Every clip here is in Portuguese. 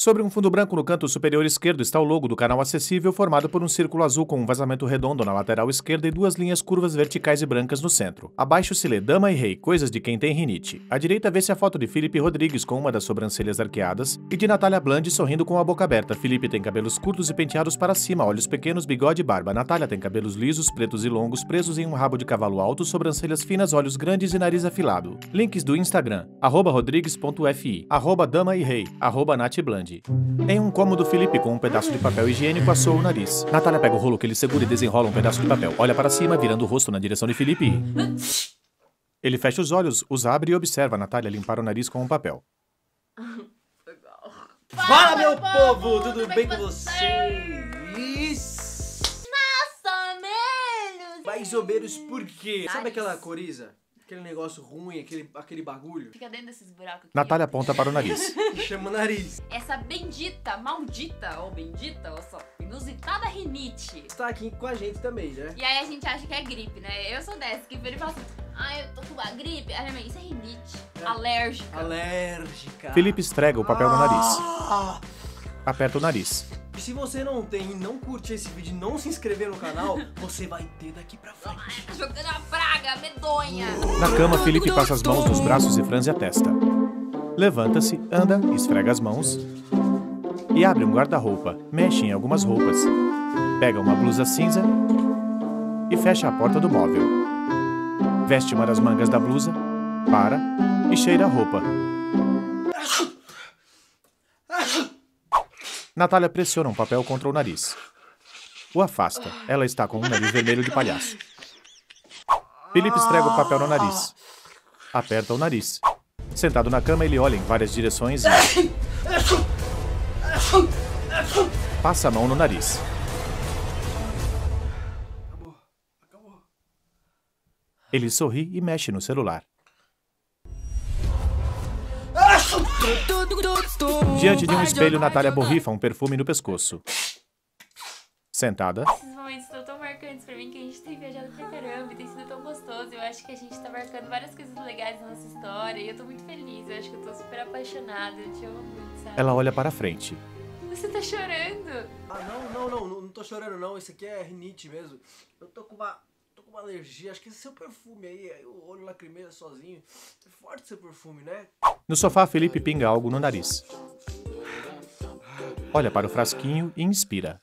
Sobre um fundo branco no canto superior esquerdo está o logo do canal acessível, formado por um círculo azul com um vazamento redondo na lateral esquerda e duas linhas curvas verticais e brancas no centro. Abaixo se lê Dama e Rei, coisas de quem tem rinite. À direita vê-se a foto de Felipe Rodrigues com uma das sobrancelhas arqueadas e de Natália Blandi sorrindo com a boca aberta. Felipe tem cabelos curtos e penteados para cima, olhos pequenos, bigode e barba. Natália tem cabelos lisos, pretos e longos, presos em um rabo de cavalo alto, sobrancelhas finas, olhos grandes e nariz afilado. Links do Instagram, @rodrigues.fi, @dama e rei, @natblandi. Em um cômodo, Felipe, com um pedaço de papel higiênico, assou o nariz. Natália pega o rolo que ele segura e desenrola um pedaço de papel. Olha para cima, virando o rosto na direção de Felipe e... Ele fecha os olhos, os abre e observa Natália limpar o nariz com um papel. Fala, meu povo! Tudo bem com vocês? Mais ou menos! Mais ou menos por quê? Sabe aquela coriza? Aquele negócio ruim, aquele bagulho? Fica dentro desses buracos aqui. Natália aponta para o nariz. Chama o nariz. Essa bendita, maldita, ou essa inusitada rinite. Está aqui com a gente também, né? E aí a gente acha que é gripe, né? Eu sou dessa, que ele fala assim, eu tô com uma gripe. Aí minha mãe, isso é rinite. Alérgica. Alérgica. Felipe esfrega o papel no nariz. Aperta o nariz. E se você não tem e não curte esse vídeo e não se inscrever no canal, você vai ter daqui pra frente. Tá jogando a praga, medonha. Na cama, Felipe passa as mãos nos braços e franze a testa. Levanta-se, anda, esfrega as mãos e abre um guarda-roupa, mexe em algumas roupas. Pega uma blusa cinza e fecha a porta do móvel. Veste uma das mangas da blusa, para e cheira a roupa. Natália pressiona um papel contra o nariz. O afasta. Ela está com um nariz vermelho de palhaço. Felipe esfrega o papel no nariz. Aperta o nariz. Sentado na cama, ele olha em várias direções e... passa a mão no nariz. Acabou. Ele sorri e mexe no celular. Diante de um espelho, Natália borrifa um perfume no pescoço. Sentada. Esses momentos estão tão marcantes pra mim que a gente tem viajado pra caramba e tem sido tão gostoso. Eu acho que a gente tá marcando várias coisas legais na nossa história e eu tô muito feliz. Eu acho que eu tô super apaixonada. Eu te amo muito, sabe? Ela olha para frente. Você tá chorando? Não tô chorando não. Isso aqui é rinite mesmo. Eu tô com uma alergia. Acho que esse seu perfume aí, o olho lacrimeia sozinho. É forte seu perfume, né? No sofá, Felipe pinga algo no nariz. Olha para o frasquinho e inspira.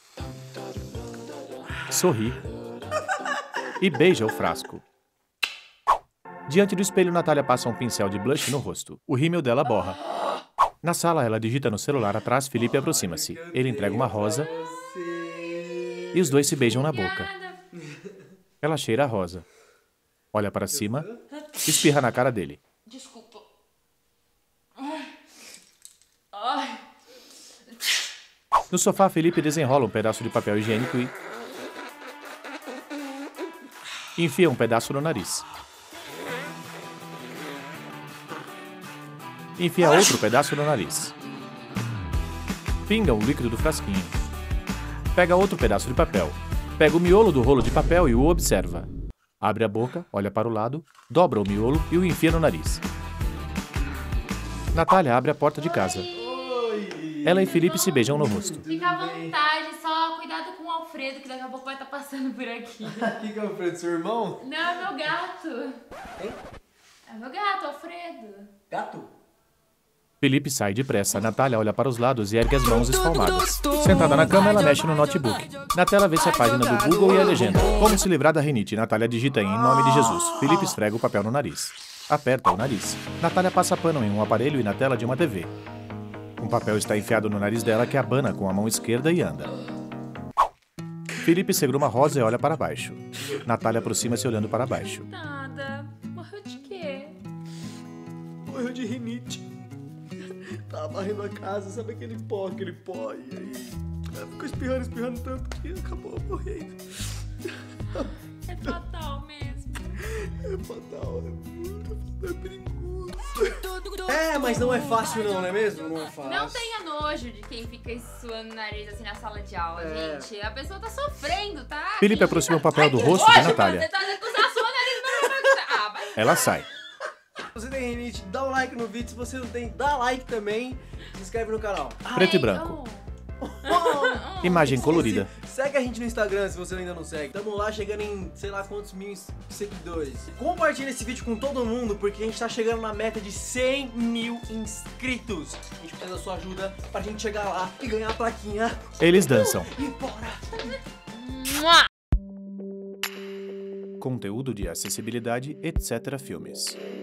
Sorri. E beija o frasco. Diante do espelho, Natália passa um pincel de blush no rosto. O rímel dela borra. Na sala, ela digita no celular atrás, Felipe aproxima-se. Ele entrega uma rosa e os dois se beijam na boca. Ela cheira a rosa. Olha para cima, espirra na cara dele. Desculpa. No sofá, Felipe desenrola um pedaço de papel higiênico e... enfia um pedaço no nariz. Enfia outro pedaço no nariz. Pinga o líquido do frasquinho. Pega outro pedaço de papel. Pega o miolo do rolo de papel e o observa. Abre a boca, olha para o lado, dobra o miolo e o enfia no nariz. Natália abre a porta de casa. Ela e Felipe se beijam no rosto. Fica à vontade, só cuidado com o Alfredo, que daqui a pouco vai estar passando por aqui. Que é o Alfredo, seu irmão? Não, é meu gato. Hein? É meu gato, Alfredo. Gato? Felipe sai depressa. Natália olha para os lados e ergue as mãos espalmadas. Sentada na cama, ela mexe no notebook. Na tela vê-se a página do Google e a legenda. Como se livrar da rinite? Natália digita em nome de Jesus. Felipe esfrega o papel no nariz. Aperta o nariz. Natália passa pano em um aparelho e na tela de uma TV. Um papel está enfiado no nariz dela, que abana com a mão esquerda e anda. Felipe segura uma rosa e olha para baixo. Natália aproxima-se olhando para baixo. Nada. Morreu de quê? Morreu de rinite. Tava varrendo a casa, sabe aquele pó, e aí ela ficou espirrando tanto que acabou morrendo. É fatal mesmo. É fatal, é perigoso. Mas não é fácil não é mesmo? Não é fácil. Não tenha nojo de quem fica suando o nariz assim na sala de aula, gente. A pessoa tá sofrendo, tá? Felipe aproxima o papel do rosto de Natália. Você tá acusando a sua nariz, mas não vai... Ela sai. Se você tem rinite, dá um like no vídeo. Se você não tem, dá like também. Se inscreve no canal. Preto e branco. Imagem colorida. Segue a gente no Instagram se você ainda não segue. Tamo lá chegando em sei lá quantos mil seguidores. Compartilha esse vídeo com todo mundo, porque a gente tá chegando na meta de 100 mil inscritos. A gente precisa da sua ajuda pra gente chegar lá e ganhar a plaquinha. Eles dançam. E bora! Conteúdo de acessibilidade, etc. Filmes.